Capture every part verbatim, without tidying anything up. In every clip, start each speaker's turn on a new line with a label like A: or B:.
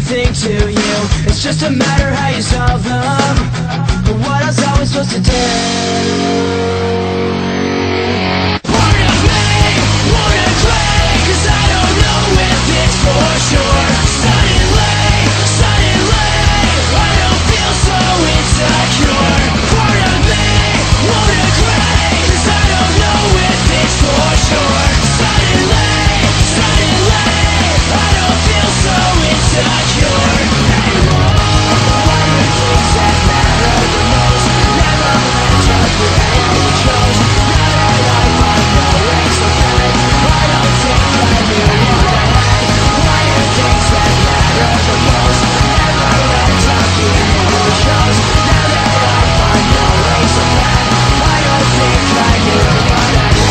A: everything to you. It's just a matter how you solve them. But what else are we supposed to do? Part of me wanna cry, 'cause I don't know if it's for sure. Suddenly, suddenly, I don't feel so insecure. Part of me wanna cry, 'cause I don't know if it's for sure. Suddenly, suddenly, I don't feel so insecure anymore. Why do things that matter the most never match up with any chose? Now that I find no ways to play, I don't think I knew what I had. Why do things that matter the most never match up with any chose? Now that I find no ways to play, I don't think I knew what I had.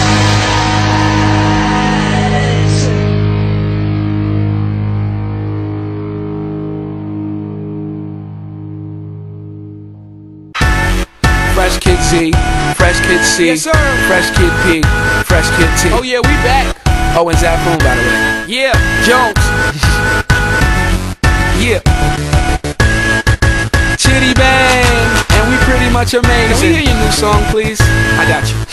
B: Fresh Kid Z, Fresh Kid C,
C: Yes, sir.
B: Fresh Kid P, Fresh Kid T.
C: Oh yeah, we back.
B: Oh, and Zafoon, by the way.
C: Yeah, Jones.
B: Yeah. Chitty Bang, and we pretty much amazing.
C: Can we hear your new song, please?
B: I got you.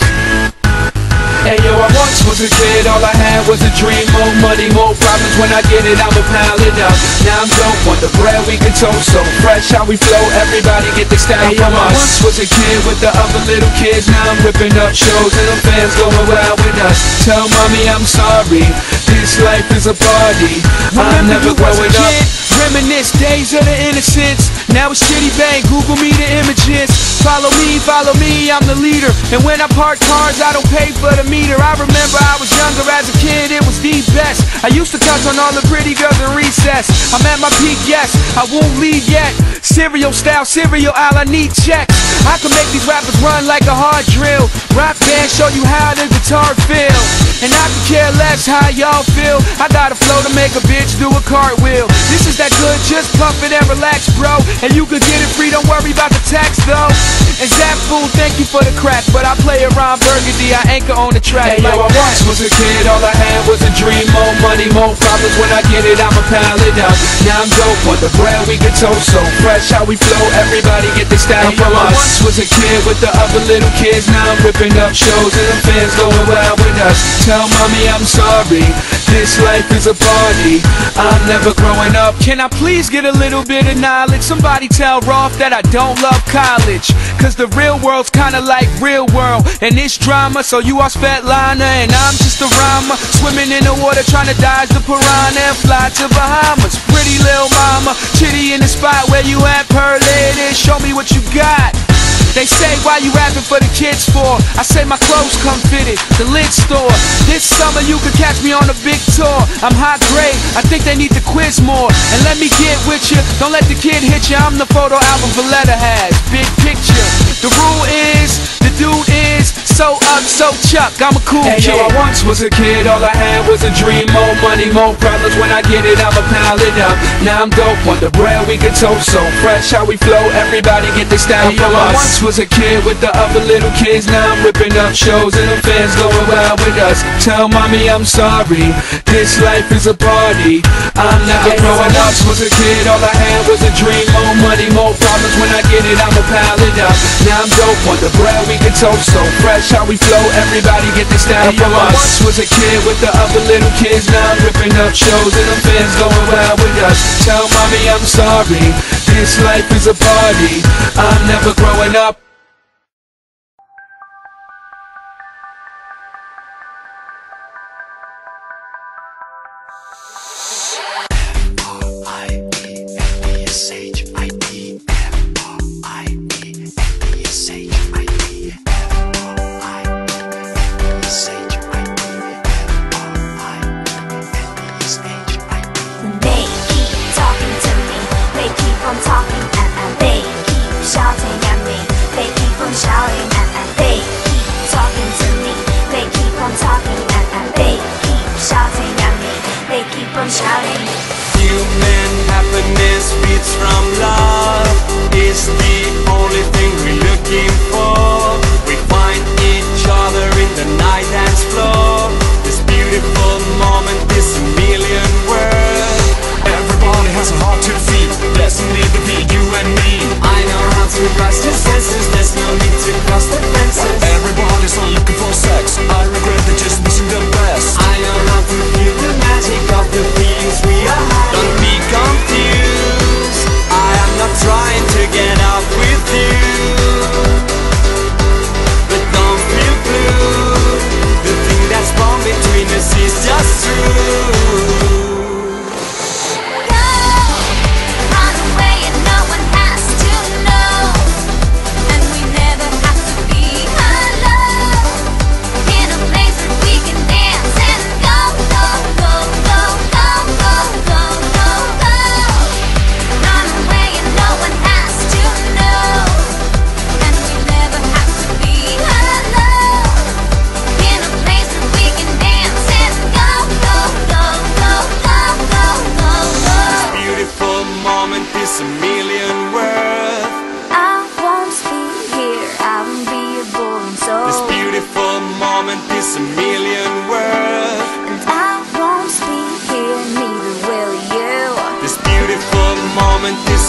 B: Hey yo, I once was a kid, all I had was a dream. More money, more problems, when I get it, I'ma pile it up. Now I'm dope, want the bread we can toast. So fresh how we flow, everybody get the style hey, from yo, us. I once was a kid with the other little kids. Now I'm ripping up shows and the fans going wild with us. Tell mommy I'm sorry, this life is a party. I'm never growing up.
C: Reminisce days of the innocence. Now it's Chitty Bang, Google me the images. Follow me, follow me, I'm the leader. And when I park cars, I don't pay for the meter. I remember I was younger as a kid, it was the best. I used to touch on all the pretty girls in recess. I'm at my peak, yes, I won't leave yet. Cereal style, cereal aisle, I need checks. I can make these rappers run like a hard drill. Rock band, show you how the guitar feel. And I can care less how y'all feel. I got a flow to make a bitch do a cartwheel. This is that good, just pump it and relax, bro. And you could get it free, don't worry about the tax, though. And Zafoon, thank you for the crack, but I play around Burgundy, I anchor on the track.
B: Hey
C: like
B: yo, I
C: that.
B: once was a kid, all I had was a dream. More money, more problems, when I get it, I'ma pile it up. Now I'm dope, want the bread we can toast. So fresh how we flow, everybody get the style hey, from yo, us. I once was a kid with the other little kids. Now I'm ripping up shows and the fans going wild with us. Tell mommy I'm sorry, this life is a party. I'm never growing up.
C: Can I please get a little bit of knowledge? Somebody tell Rolf that I don't love college. Cause the real world's kinda like real world. And it's drama, so you are Svetlana and I'm just a rhymer. Swimming in the water trying to dodge the piranha and fly to Bahamas. Pretty little mama, Chitty in the spot where you at, pearl lady. Show me what you got. They say, why you rapping for the kids for? I say my clothes come fitted, the lid store. This summer you can catch me on a big tour. I'm high grade, I think they need to quiz more. And let me get with you, don't let the kid hit you. I'm the photo album Valletta has, big picture. The rule is, the dude is so up, so Chuck, I'm a cool
B: hey,
C: kid.
B: Yo, I once was a kid, all I had was a dream. More money, more problems, when I get it, I'ma pile it up. Now I'm dope, want the bread we can toast. So fresh how we flow, everybody get the style hey, from yo, us. I once was a kid with the other little kids. Now I'm ripping up shows and the fans going wild with us. Tell mommy I'm sorry, this life is a party. I'm never hey, growing up. I once was a kid, all I had was a dream. More money, more problems, when I get it, I'ma pile it up. Now I'm dope, want the bread we can toast. So fresh how we flow, everybody get the style hey, from yo, us. I once was a kid with the other little kids. Now I'm ripping up shows and the fans going wild with us. Tell mommy I'm sorry, this life is a party. I'm never growing up.
D: Talking to me, they keep on talking and, and they keep shouting at me. They moment is